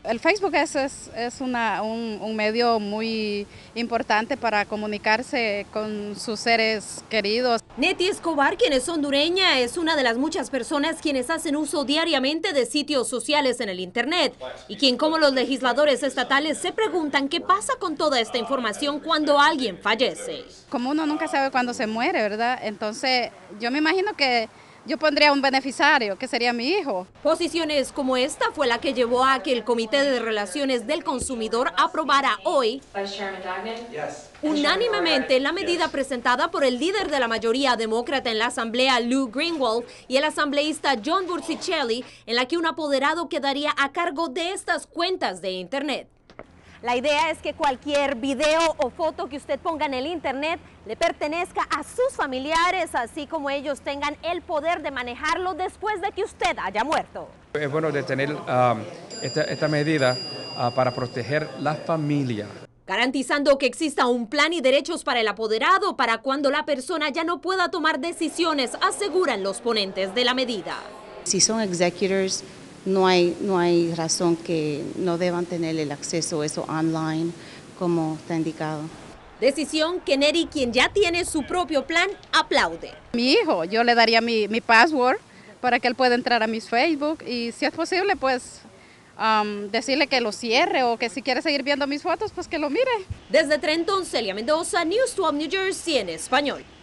El Facebook es un medio muy importante para comunicarse con sus seres queridos. Neti Escobar, quien es hondureña, es una de las muchas personas quienes hacen uso diariamente de sitios sociales en el Internet y quien, como los legisladores estatales, se preguntan qué pasa con toda esta información cuando alguien fallece. Como uno nunca sabe cuándo se muere, ¿verdad? Entonces yo me imagino que yo pondría un beneficiario, que sería mi hijo. Posiciones como esta fue la que llevó a que el Comité de Relaciones del Consumidor aprobara hoy unánimemente la medida presentada por el líder de la mayoría demócrata en la Asamblea, Lou Greenwald, y el asambleísta John Bursicelli, en la que un apoderado quedaría a cargo de estas cuentas de Internet. La idea es que cualquier video o foto que usted ponga en el Internet le pertenezca a sus familiares, así como ellos tengan el poder de manejarlo después de que usted haya muerto. Es bueno de tener esta medida para proteger la familia. Garantizando que exista un plan y derechos para el apoderado para cuando la persona ya no pueda tomar decisiones, aseguran los ponentes de la medida. Si son executors, no hay razón que no deban tener el acceso a eso online como está indicado. Decisión que Neri, quien ya tiene su propio plan, aplaude. Mi hijo, yo le daría mi password para que él pueda entrar a mis Facebook y si es posible, pues decirle que lo cierre o que si quiere seguir viendo mis fotos, pues que lo mire. Desde Trenton, Celia Mendoza, News 12 New Jersey en español.